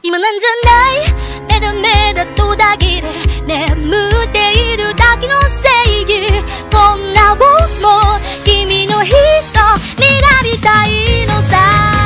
今なんじゃない。メラメラとだけで眠っているだけの正義。こんな僕も君の人になりたいのさ。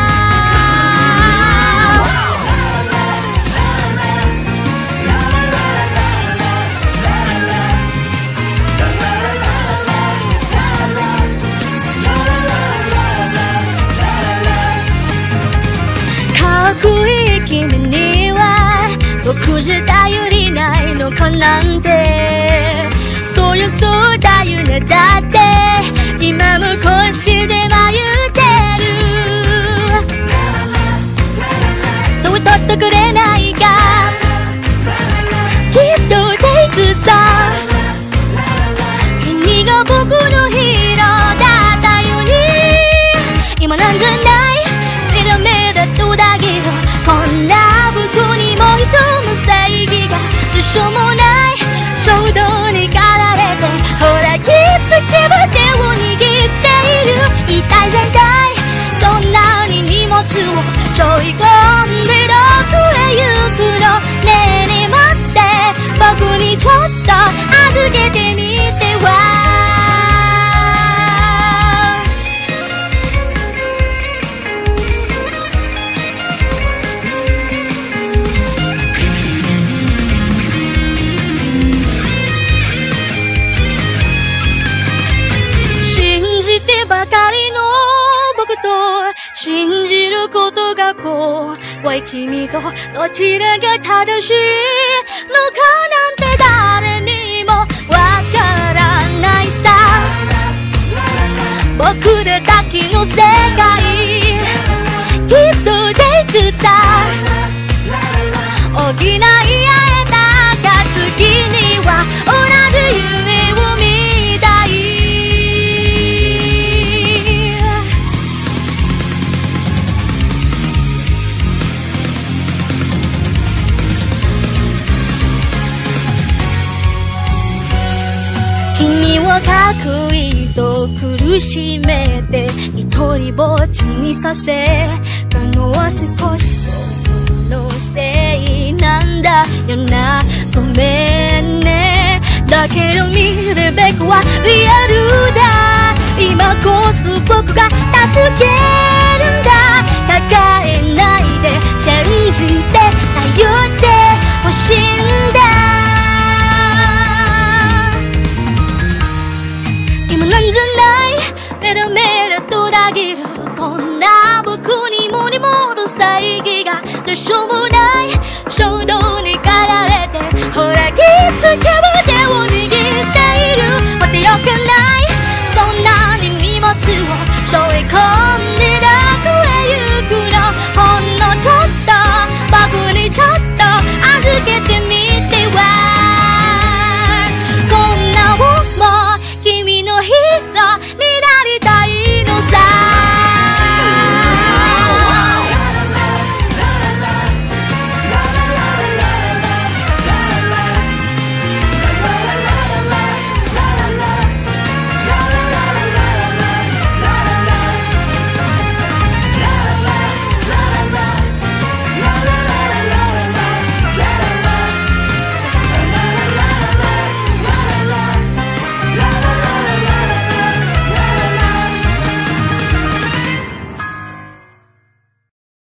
かっこいい君には僕じゃ頼りないのかなんて。そうよそうだよね。だって今も腰で迷ってる。どう取ってくれないか。きっとテイクさ。君が僕のヒーローだったように。今なんじゃない。メラメラとだけどこんな僕にも潜む正義がどうしようもない。衝動に駆られてほら気づけば手を握っている。一体全体どんなに荷物を背負い込んでどこへ行くの。ねえねえ待って僕にちょっと預けてみては。ばかりの僕と信じることが怖い君とどちらが正しいのかなんて誰にもわからないさ。僕らだけの世界きっとテイクさ。補い合えた暁には同じ夢を見たい。君はかっこいいと苦しめて一人ぼっちにさせたのは少し僕のせいなんだよな。ごめんね。だけど見るべきはリアルだ。今こそ僕が助けるんだ。抱えないで信じて頼ってほしいんだ。今なんじゃない。メラメラとだけどこんな僕にもに戻す正義がどうしようもない。衝動に駆られてほら気づけば